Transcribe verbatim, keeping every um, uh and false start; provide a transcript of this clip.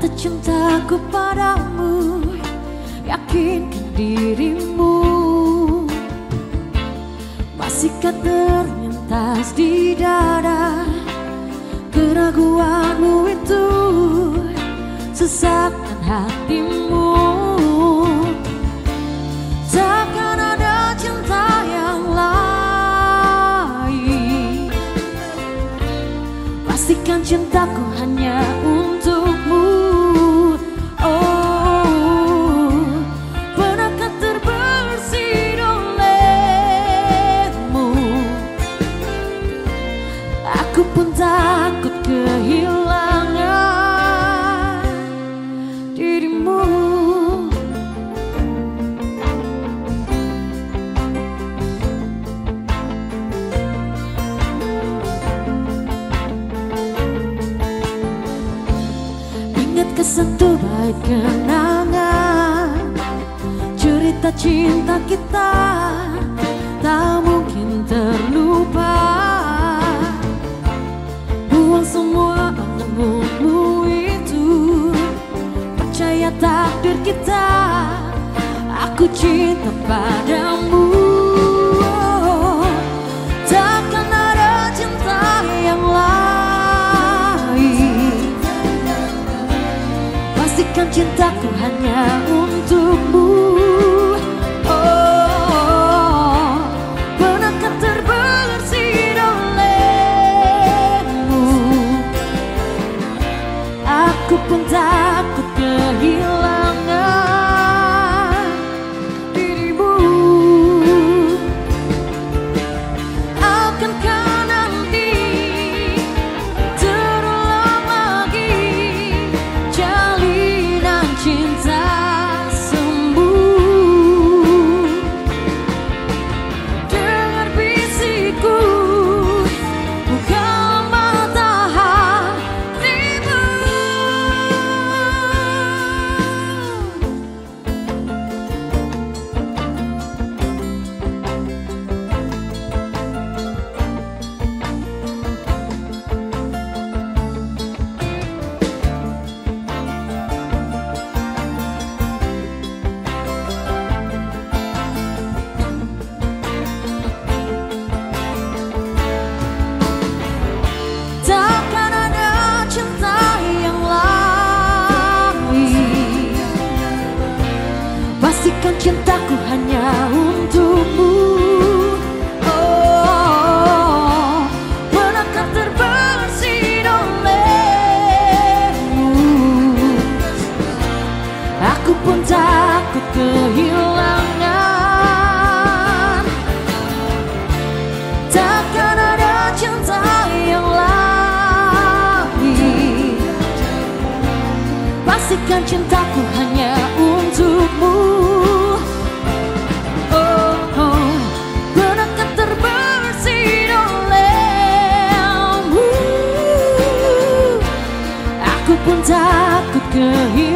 Nyata cintaku padamu, yakinkan dirimu. Masihkah terlintas di dada keraguanmu itu, sesakkan hatimu. Takkan ada cinta yang lain, pastikan cintaku hanya untukmu. Oh, pernahkah terbersih olehmu? Aku pun takut kehilangan dirimu. Ingatkah satu baik kenangan, cerita cinta kita tak mungkin terlupa. Buang semua angan-anganmu itu, percaya takdir kita, aku cinta padamu. Takkan ada cinta yang lain, pastikan cintaku hanya untukmu. Oh, pernahkah terbersih olehmu? Aku pun takut kehilangan dirimu. Akankah nanti terulang lagi jalinan cinta semu? Dengar bisikku, buka mata hatimu. Takkan ada cinta yang lain, pastikan cintaku hanya untukmu. Oh, pernahkah terbersih olehmu? Aku pun takut kehilangan. Takkan ada cinta yang lain, pastikan cintaku hanya untukmu. Oh, oh, pernahkah terbersih olehmu? Aku pun takut kehilangan